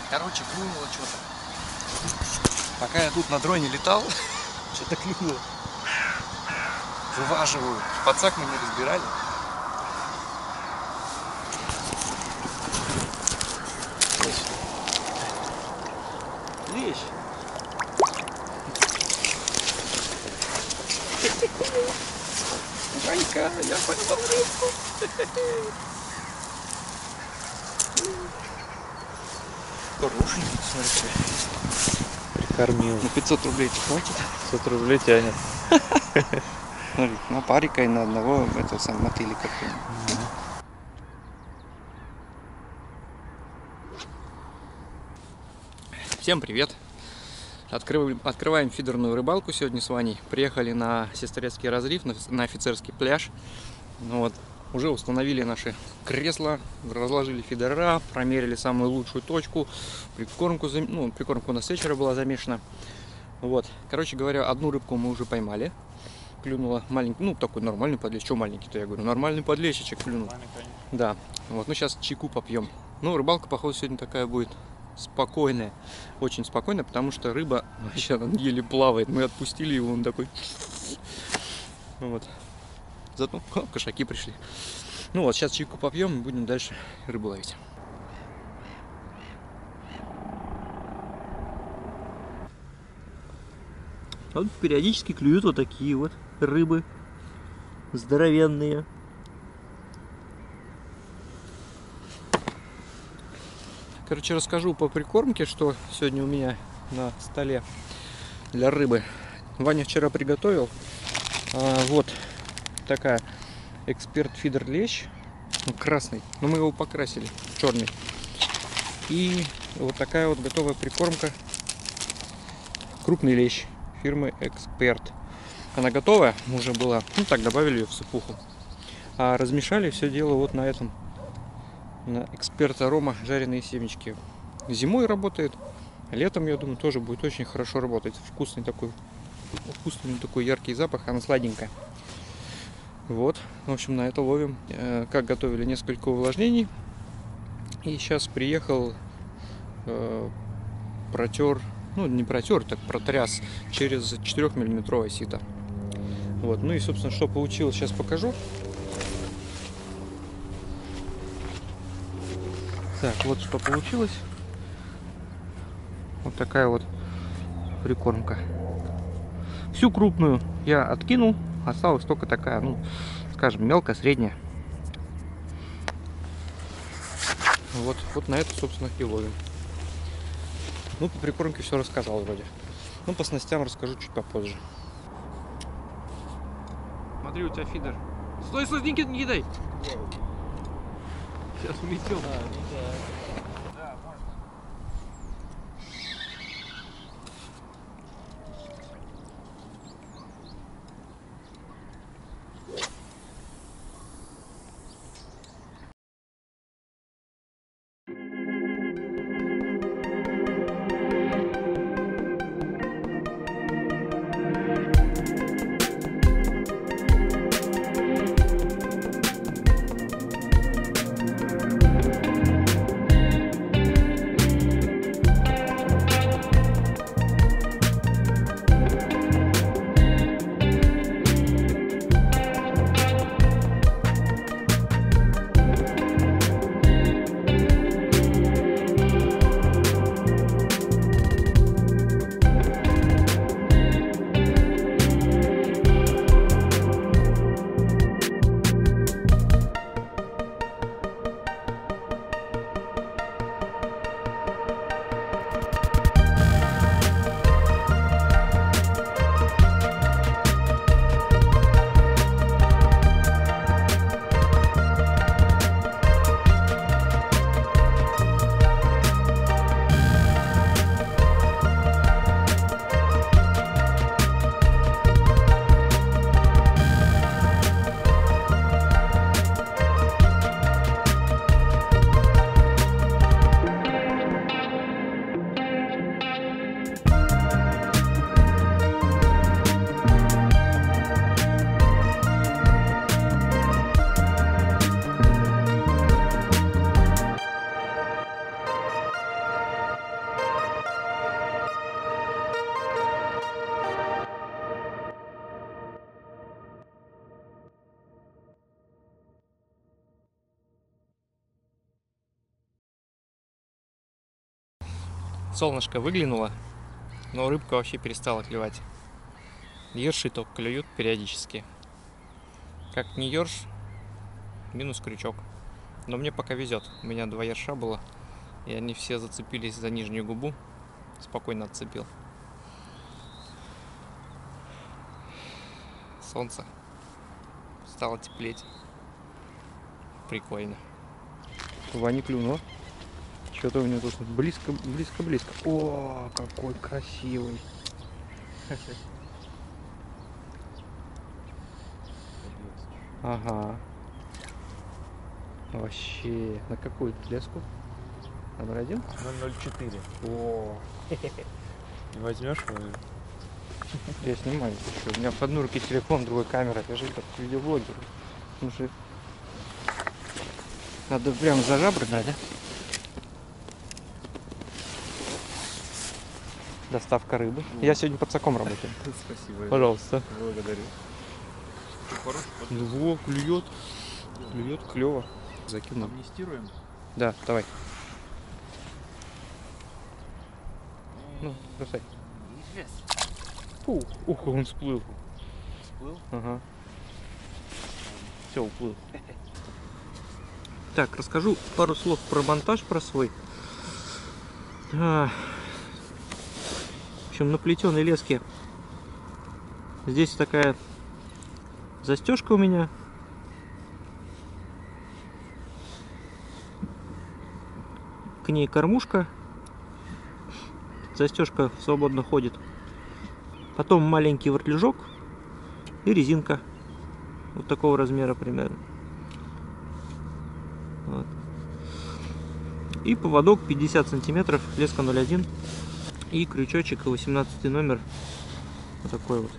Короче, клюнуло что-то. Пока я тут на дроне летал, что-то клюнуло. Вываживаю. Подсак мы не разбирали. Лещ. Ванька, я поймал рыбку. Хорошенький, смотрите. Прикормил. На 500 рублей тебе хватит? 500 рублей тянет. Смотри, на парика и на одного этого самого мотылика. Всем привет! Открываем фидерную рыбалку сегодня с Ваней. Приехали на Сестрецкий разлив, на офицерский пляж. Ну вот, уже установили наши кресла, разложили фидера, промерили самую лучшую точку. Прикормку у нас с вечера была замешана. Вот, короче говоря, одну рыбку мы уже поймали. Клюнула маленький, ну такой нормальный подлещ. Что маленький-то, я говорю, нормальный подлещичек клюнул. Да, вот, ну сейчас чайку попьем. Ну, рыбалка, походу, сегодня такая будет спокойная, очень спокойная, потому что рыба вообще еле плавает. Мы отпустили его, он такой. Вот. Зато кошаки пришли. Ну вот, сейчас чайку попьем и будем дальше рыбу ловить. Вот периодически клюют вот такие вот рыбы здоровенные. Короче, расскажу по прикормке, что сегодня у меня на столе для рыбы. Ваня вчера приготовил. Вот такая эксперт фидер лещ. Красный. Но мы его покрасили в черный. И вот такая вот готовая прикормка. Крупный лещ фирмы Эксперт. Она готовая, уже была. Ну так, добавили ее в сыпуху. А размешали все дело вот на этом. На Эксперт Арома жареные семечки. Зимой работает, летом, я думаю, тоже будет очень хорошо работать. Вкусный такой яркий запах, она сладенькая. Вот, в общем, на это ловим. Как готовили, несколько увлажнений. И сейчас приехал, протер, ну не протер, так протряс через 4-миллиметровое сито. Вот, ну и, собственно, что получилось, сейчас покажу. Так, вот что получилось. Вот такая вот прикормка. Всю крупную я откинул. Осталась только такая, ну, скажем, мелкая, средняя. Вот на это, собственно, и ловим. Ну, по прикормке все рассказал вроде. Ну, по снастям расскажу чуть попозже. Смотри, у тебя фидер. Стой, не кидай! Сейчас уметем. Солнышко выглянуло, но рыбка вообще перестала клевать. Ерши только клюют периодически. Как не ерш, минус крючок. Но мне пока везет. У меня 2 ерша было, и они все зацепились за нижнюю губу. Спокойно отцепил. Солнце стало теплеть. Прикольно. Ваня клюнула. Что-то у него тут близко. О, какой красивый. Ага. Вообще. На какую леску? Номер 1? 004. О. Возьмешь? Я снимаю. У меня в одной руке телефон, в другой камера. Я же как видеоблогер. Потому что надо прям за жабры брать, да? Доставка рыбы. Я сегодня подсаком работаю. Спасибо. Пожалуйста. Благодарю. Во, клюет. Клюет, клево. Закинул. Амнистируем? Да, давай. Ну, бросай. Ух, он всплыл. Всплыл? Ага. Все, уплыл. Так, расскажу пару слов про монтаж, про свой. В общем, на плетеной леске здесь такая застежка у меня. К ней кормушка. Застежка свободно ходит. Потом маленький вертлюжок и резинка. Вот такого размера примерно. Вот. И поводок 50 сантиметров, леска 0,1. И крючочек 18 номер. Вот такой вот.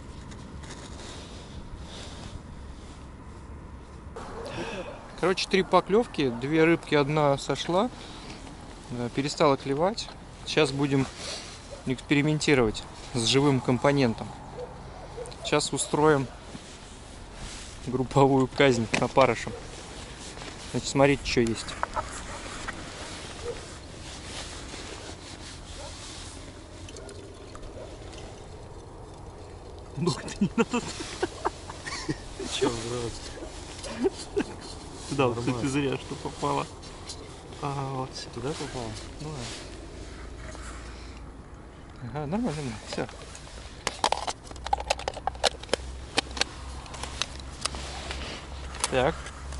Короче, 3 поклевки, 2 рыбки, одна сошла, перестала клевать. Сейчас будем экспериментировать с живым компонентом. Сейчас устроим групповую казнь опарышем. Значит, смотрите, что есть. Че, взрослый? Да, вот ты зря что попало. Вот. Туда попал? Ну, ага, нормально, все. Так.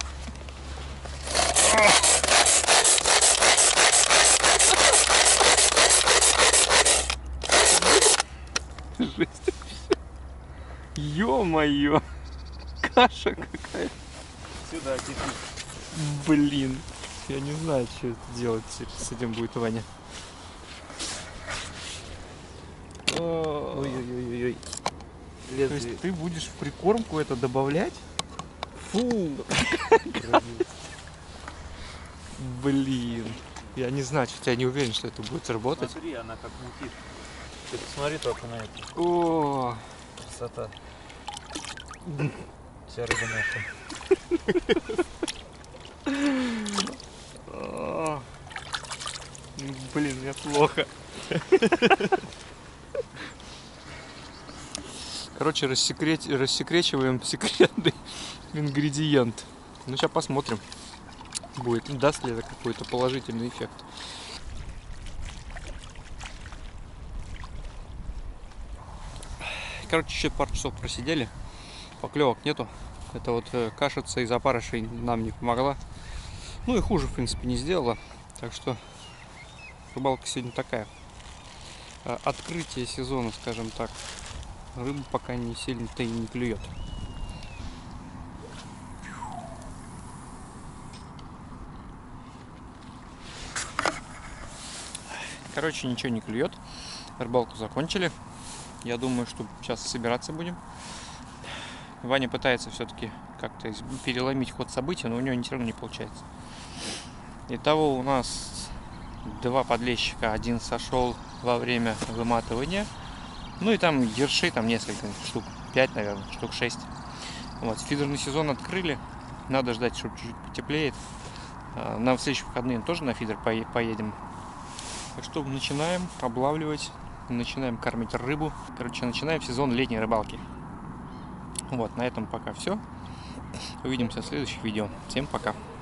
Жесть. Ё-моё. Каша какая. Сюда, кипит. Блин. Я не знаю, что делать с этим будет, Ваня. Ой-ой-ой-ой. То есть ты будешь в прикормку это добавлять? Фу! Блин. Я не знаю, что я не уверен, что это будет работать. Смотри, она как мутит. Ты посмотри только на это. О, Красота. Вся рыба наша. блин, мне плохо. Короче, рассекречиваем секретный ингредиент. Ну, сейчас посмотрим, даст ли это какой-то положительный эффект. Короче, еще пару часов просидели, поклевок нету. Это вот кашица из опарышей нам не помогла. Ну и хуже, в принципе, не сделала. Так что рыбалка сегодня такая. Открытие сезона, скажем так. Рыба пока не сильно-то и не клюет. Короче, ничего не клюет. Рыбалку закончили. Я думаю, что сейчас собираться будем. Ваня пытается все-таки как-то переломить ход событий, но у него все равно не получается. Итого у нас 2 подлещика. Один сошел во время выматывания. Ну и там ерши, там несколько штук, 5, наверное, штук 6. Вот, фидерный сезон открыли. Надо ждать, чтобы чуть-чуть потеплеет. На следующие выходные тоже на фидер поедем. Так что начинаем облавливать, начинаем кормить рыбу. Короче, начинаем сезон летней рыбалки. Вот, на этом пока все. Увидимся в следующих видео. Всем пока.